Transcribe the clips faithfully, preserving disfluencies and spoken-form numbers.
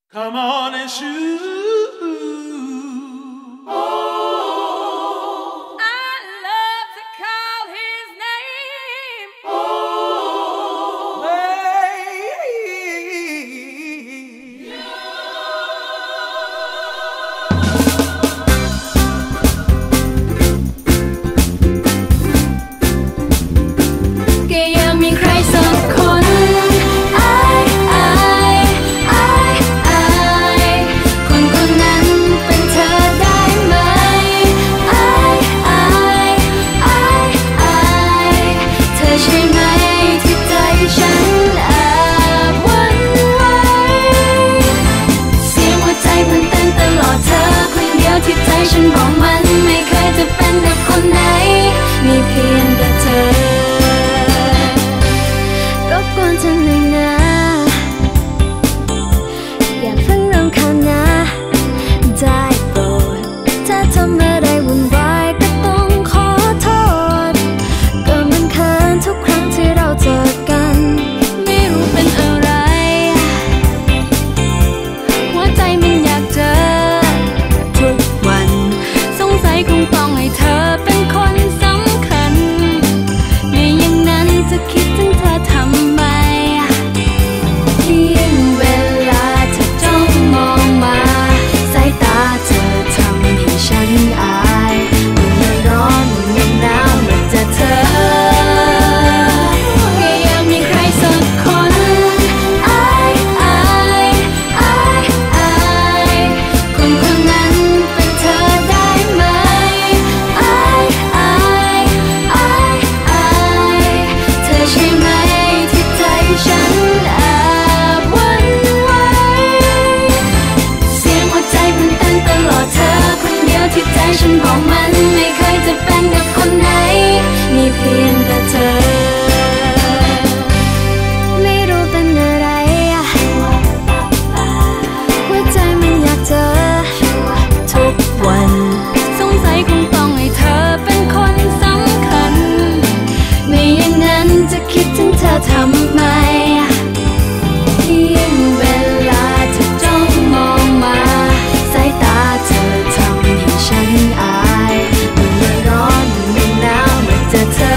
Come on and shoot. Oh, I love to call his name. Oh, แค่ยังมีใครสักคนฉันบอกมันไม่เคยจะเป็นกับคนไหนมีเพียงแต่เธอรบกวนเธอหน่อยนะอย่าเพิ่งรำคาญนะได้โปรดถ้าทำอะไรวุ่นวายก็ต้องขอโทษก็มันเขินทุกครั้งที่เราเจอกันไม่รู้เป็นอะไรหัวใจมันอยากเจอคงต้องให้เธอเป็นคนสำคัญไม่อย่างนั้นจะคิดถึงเธอทำไมยิ่งเวลาเธอจ้องมองมาสายตาเธอทำให้ฉันอายมันร้อนมันหนาวเมื่อเจอเธอแค่อยากมีใครสักคนอายอายอายอายคนคนนั้นเป็นเธอได้ไหมที่ใจฉันบอกมันไม่เคยจะเป็นกับคนไหนมีเพียงแต่เธอไม่รู้เป็นอะไรหัวใจมันอยากเจอทุกวันสงสัยคงต้องให้เธอเป็นคนสำคัญไม่อย่างนั้นจะคิดถึงเธอทำไมยิ่งเวลาเธอจ้องมองมาสายตาเธอทำให้ฉันอายมันร้อนมันหนาวเมื่อเจอเธอ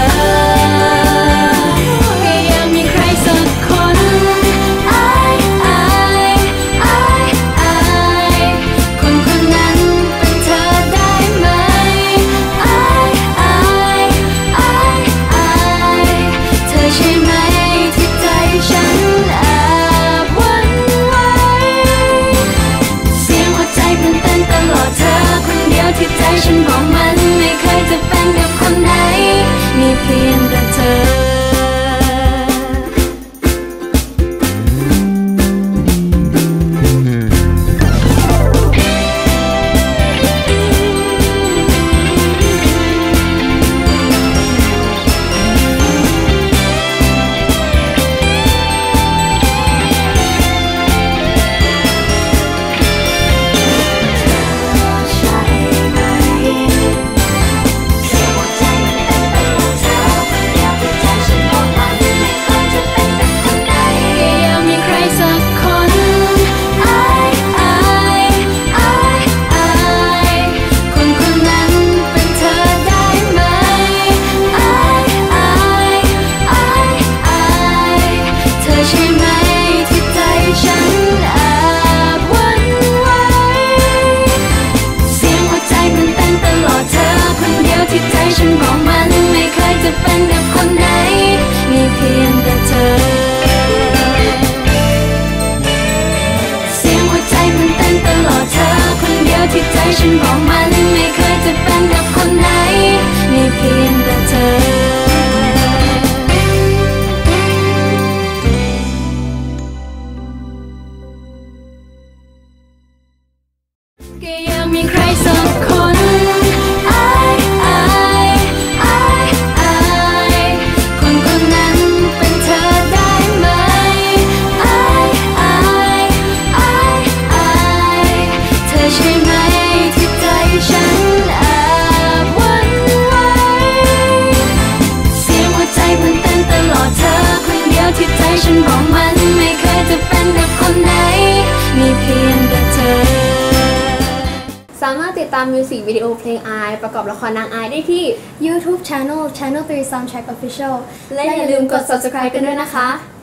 แค่อยากมีใครสักคนอายอายอายอายคนคนนั้นเป็นเธอได้ไหมอายอายอายอายเธอใช่ไหมที่ใจฉันแอบหวั่นไหวเสียงหัวใจมันเต้นตลอดเธอคนเดียวที่ใจฉันบอกมันไม่เคยจะเป็นกับคนไหนมีเพียงแต่เธอฉันบอกมันไม่เคยจะเป็นกับคนไหนมีเพียงแต่เธอเสียงหัวใจมันเต้นตลอดเธอคนเดียวที่ใจฉันบอกมันไม่เคยจะเป็นกับคนไหนมีเพียงแต่เธอแค่อยากมีใครสักคนที่ใจฉันบอกมันไม่เคยจะเป็นกับคนไหนมีเพียงสามารถติดตามมิวสิกวิดีโอเพลง I ประกอบละครนาง I ได้ที่ YouTube Channel Channel ทรี Soundtrack Official และอย่าลืมกด Subscribe กันด้วยนะคะ